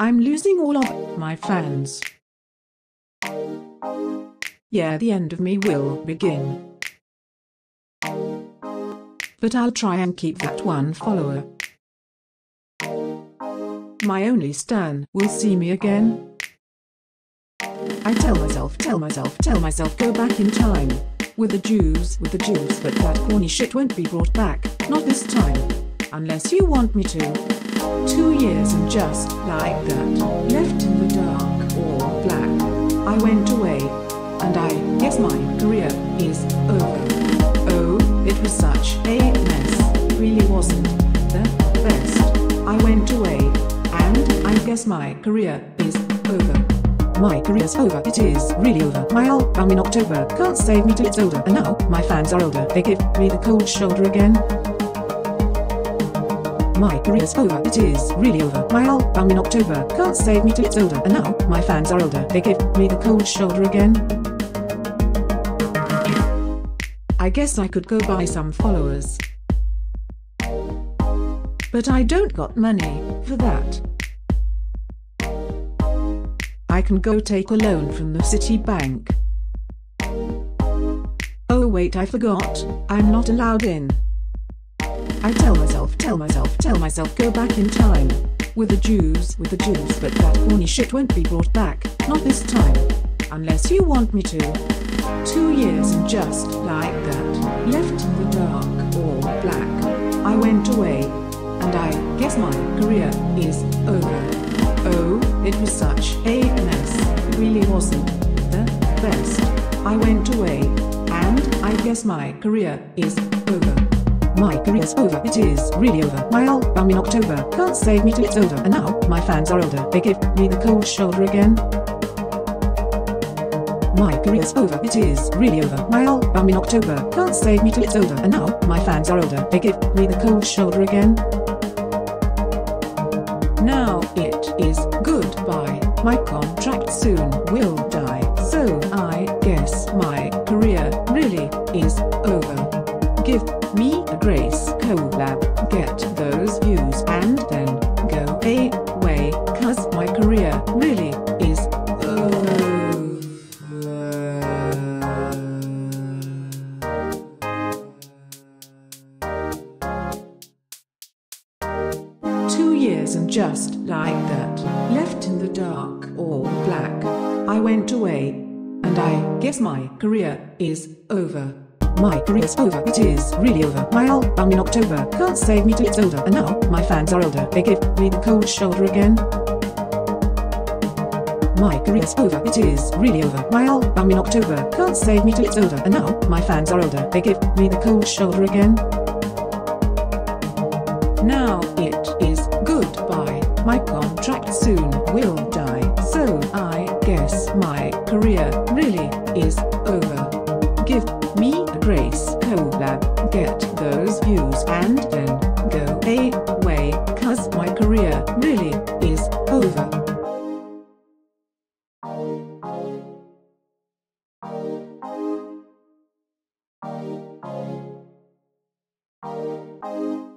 I'm losing all of my fans. Yeah, the end of me will begin. But I'll try and keep that one follower. My only stan will see me again. I tell myself, go back in time. With the Jews, but that corny shit won't be brought back, not this time. Unless you want me to. 2 years and just like that, left in the dark or black. I went away, and I guess my career is over. Oh, it was such a mess, really wasn't the best. I went away, and I guess my career is over. My career's over, it is really over. My album in October can't save me till it's older. And now, my fans are older, they give me the cold shoulder again. My career's over, it is really over. My album in October can't save me till it's older. And now, my fans are older, they give me the cold shoulder again. I guess I could go buy some followers. But I don't got money for that. I can go take a loan from the city bank. Oh wait, I forgot, I'm not allowed in. I tell myself, go back in time. With the Jews, but that corny shit won't be brought back, not this time. Unless you want me to. 2 years and just like that, left in the dark or black. I went away, and I guess my career is over. Oh, it was such a mess, it really wasn't the best. I went away, and I guess my career is over. My career's over, it is really over. My album in October can't save me till it's older. And now, my fans are older, they give me the cold shoulder again. My career's over, it is really over. My album in October can't save me till it's older. And now, my fans are older, they give me the cold shoulder again. Now it is goodbye, my contract soon will die, so I guess my career really is over. Give me a grace collab, get those views and then go away, cause my career really is over. 2 years and just like that, left in the dark or black. I went away, and I guess my career is over. My career's over, it is really over. My album in October can't save me till it's older. And now, my fans are older, they give me the cold shoulder again. My career's over, it is really over. My album in October can't save me till it's older. And now, my fans are older, they give me the cold shoulder again. Now it is goodbye, my contract soon will die, so I guess my career really is over. Give me a grace collab, get those views and then go away, cause my career really is over.